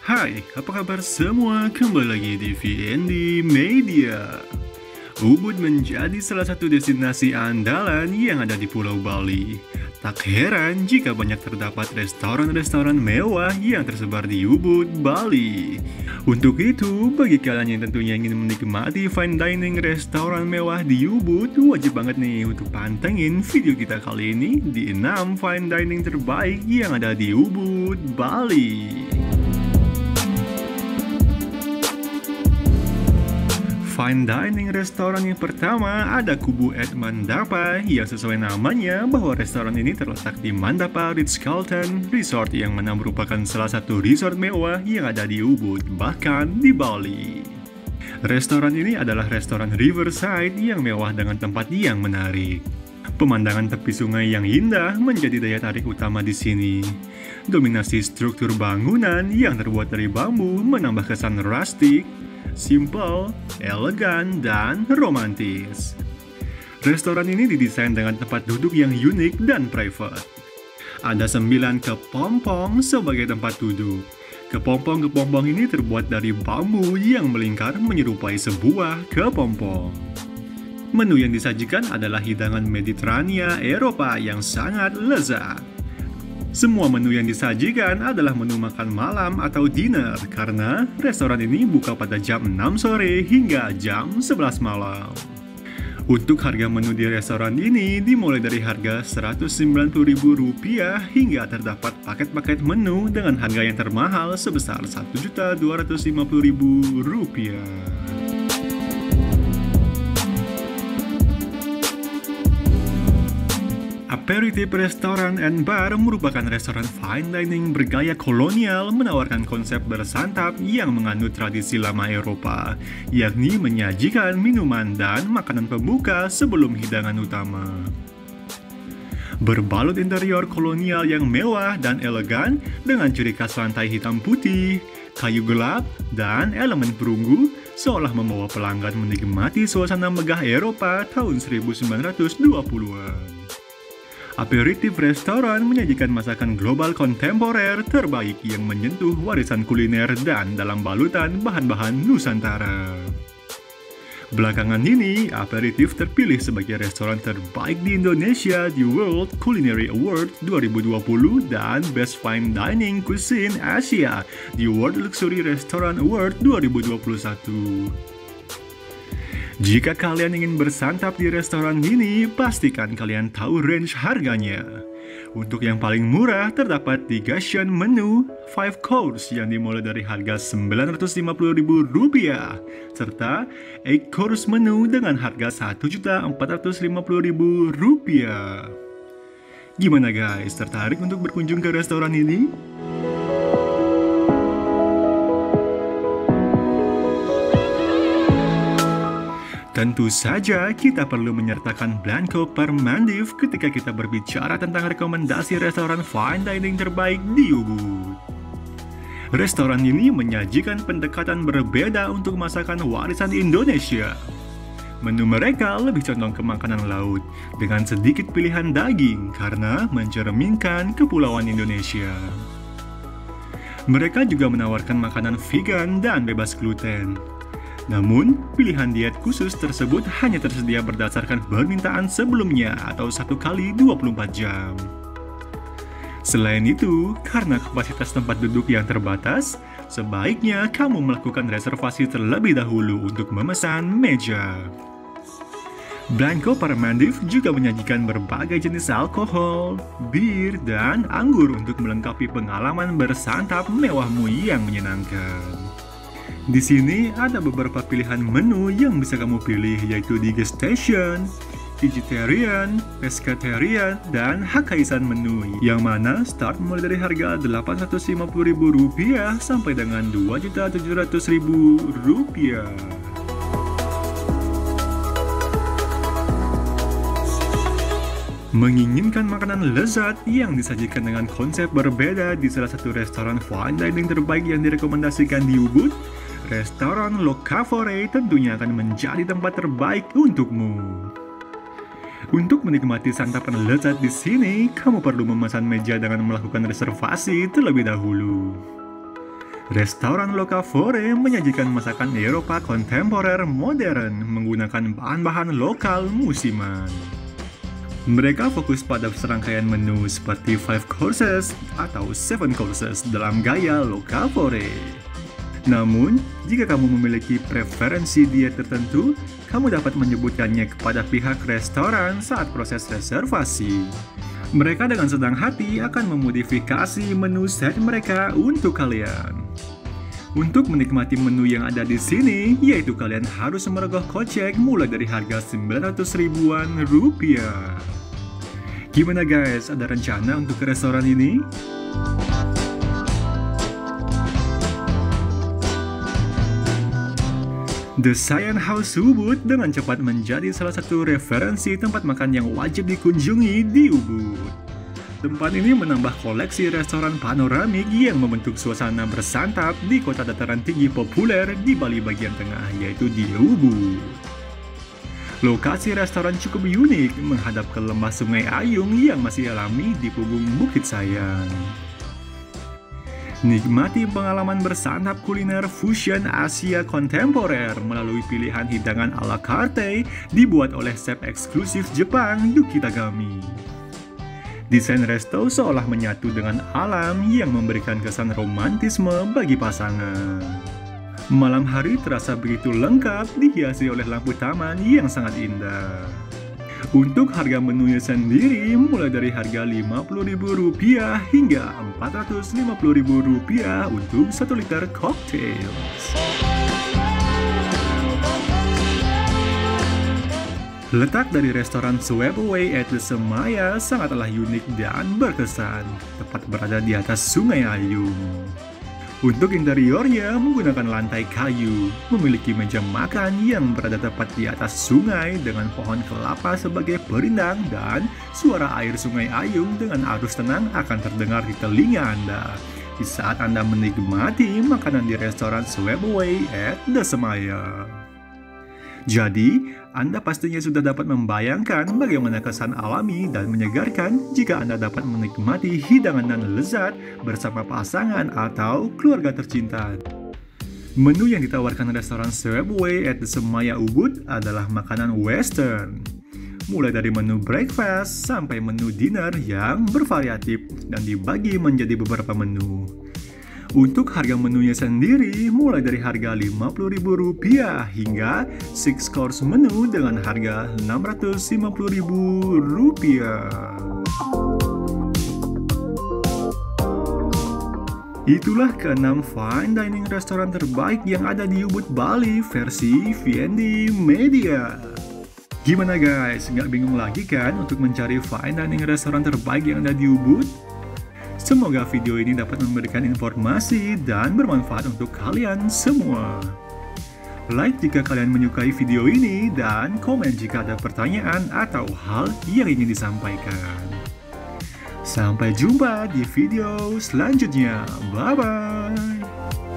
Hai, apa kabar semua? Kembali lagi di VND Media. Ubud menjadi salah satu destinasi andalan yang ada di Pulau Bali. Tak heran jika banyak terdapat restoran-restoran mewah yang tersebar di Ubud, Bali. Untuk itu, bagi kalian yang tentunya ingin menikmati fine dining restoran mewah di Ubud, wajib banget nih untuk pantengin video kita kali ini di 6 fine dining terbaik yang ada di Ubud, Bali. Fine dining restoran yang pertama ada Kubu at Mandapa yang sesuai namanya bahwa restoran ini terletak di Mandapa Ritz-Carlton Resort yang mana merupakan salah satu resort mewah yang ada di Ubud, bahkan di Bali. Restoran ini adalah restoran riverside yang mewah dengan tempat yang menarik. Pemandangan tepi sungai yang indah menjadi daya tarik utama di sini. Dominasi struktur bangunan yang terbuat dari bambu menambah kesan rustic, simple, elegan, dan romantis. Restoran ini didesain dengan tempat duduk yang unik dan private. Ada 9 kepompong sebagai tempat duduk. Kepompong-kepompong ini terbuat dari bambu yang melingkar menyerupai sebuah kepompong. Menu yang disajikan adalah hidangan Mediterania Eropa yang sangat lezat. Semua menu yang disajikan adalah menu makan malam atau dinner karena restoran ini buka pada jam 6 sore hingga jam 11 malam. Untuk harga menu di restoran ini dimulai dari harga Rp190.000 hingga terdapat paket-paket menu dengan harga yang termahal sebesar Rp1.250.000. Aperitif Restaurant and Bar merupakan restoran fine dining bergaya kolonial menawarkan konsep bersantap yang menganut tradisi lama Eropa, yakni menyajikan minuman dan makanan pembuka sebelum hidangan utama. Berbalut interior kolonial yang mewah dan elegan dengan ciri khas lantai hitam putih, kayu gelap, dan elemen perunggu seolah membawa pelanggan menikmati suasana megah Eropa tahun 1920-an. Aperitif restoran menyajikan masakan global kontemporer terbaik yang menyentuh warisan kuliner dan dalam balutan bahan-bahan Nusantara. Belakangan ini, aperitif terpilih sebagai restoran terbaik di Indonesia di World Culinary Award 2020 dan Best Fine Dining Cuisine Asia di World Luxury Restaurant Award 2021. Jika kalian ingin bersantap di restoran ini, pastikan kalian tahu range harganya. Untuk yang paling murah, terdapat 3 Shen menu 5 course yang dimulai dari harga Rp950.000, serta 8 course menu dengan harga Rp1.450.000. Gimana guys, tertarik untuk berkunjung ke restoran ini? Tentu saja kita perlu menyertakan Blanco Permandiv ketika kita berbicara tentang rekomendasi restoran fine dining terbaik di Ubud. Restoran ini menyajikan pendekatan berbeda untuk masakan warisan Indonesia. Menu mereka lebih condong ke makanan laut dengan sedikit pilihan daging karena mencerminkan kepulauan Indonesia. Mereka juga menawarkan makanan vegan dan bebas gluten. Namun, pilihan diet khusus tersebut hanya tersedia berdasarkan permintaan sebelumnya atau 1 kali 24 jam. Selain itu, karena kapasitas tempat duduk yang terbatas, sebaiknya kamu melakukan reservasi terlebih dahulu untuk memesan meja. Blanco Permandiv juga menyajikan berbagai jenis alkohol, bir, dan anggur untuk melengkapi pengalaman bersantap mewahmu yang menyenangkan. Di sini ada beberapa pilihan menu yang bisa kamu pilih yaitu Degustation, Vegetarian, Pescatarian, dan Hokkaisan menu yang mana start mulai dari harga Rp850.000 sampai dengan Rp2.700.000. Menginginkan makanan lezat yang disajikan dengan konsep berbeda di salah satu restoran fine dining terbaik yang direkomendasikan di Ubud, restoran Locavore tentunya akan menjadi tempat terbaik untukmu. Untuk menikmati santapan lezat di sini, kamu perlu memesan meja dengan melakukan reservasi terlebih dahulu. Restoran Locavore menyajikan masakan Eropa kontemporer modern menggunakan bahan-bahan lokal musiman. Mereka fokus pada serangkaian menu seperti 5 courses atau 7 courses dalam gaya Locavore. Namun, jika kamu memiliki preferensi diet tertentu, kamu dapat menyebutkannya kepada pihak restoran saat proses reservasi. Mereka dengan senang hati akan memodifikasi menu set mereka untuk kalian. Untuk menikmati menu yang ada di sini, yaitu kalian harus merogoh kocek mulai dari harga 900 ribuan rupiah. Gimana guys, ada rencana untuk ke restoran ini? The Science House Ubud dengan cepat menjadi salah satu referensi tempat makan yang wajib dikunjungi di Ubud. Tempat ini menambah koleksi restoran panoramik yang membentuk suasana bersantap di kota dataran tinggi populer di Bali bagian tengah, yaitu di Ubud. Lokasi restoran cukup unik menghadap ke lembah Sungai Ayung yang masih alami di punggung Bukit Sayang. Nikmati pengalaman bersantap kuliner fusion Asia kontemporer melalui pilihan hidangan ala carte dibuat oleh chef eksklusif Jepang, Yuki Tagami. Desain resto seolah menyatu dengan alam yang memberikan kesan romantisme bagi pasangan. Malam hari terasa begitu lengkap dihiasi oleh lampu taman yang sangat indah. Untuk harga menunya sendiri mulai dari harga Rp50.000 hingga Rp450.000 untuk 1 liter cocktail. Letak dari restoran Sweepaway at the Semaya sangatlah unik dan berkesan, tepat berada di atas Sungai Ayung. Untuk interiornya menggunakan lantai kayu, memiliki meja makan yang berada tepat di atas sungai dengan pohon kelapa sebagai perindang dan suara air Sungai Ayung dengan arus tenang akan terdengar di telinga Anda di saat Anda menikmati makanan di restoran Sweepaway at the Semaya. Jadi, Anda pastinya sudah dapat membayangkan bagaimana kesan alami dan menyegarkan jika Anda dapat menikmati hidangan dan lezat bersama pasangan atau keluarga tercinta. Menu yang ditawarkan restoran Sweepaway at the Semaya Ubud adalah makanan western. Mulai dari menu breakfast sampai menu dinner yang bervariatif dan dibagi menjadi beberapa menu. Untuk harga menunya sendiri mulai dari harga Rp50.000 hingga 6 course menu dengan harga Rp650.000. Itulah ke-6 fine dining restoran terbaik yang ada di Ubud, Bali versi VND Media. Gimana guys, nggak bingung lagi kan untuk mencari fine dining restoran terbaik yang ada di Ubud? Semoga video ini dapat memberikan informasi dan bermanfaat untuk kalian semua. Like jika kalian menyukai video ini dan komen jika ada pertanyaan atau hal yang ingin disampaikan. Sampai jumpa di video selanjutnya. Bye-bye.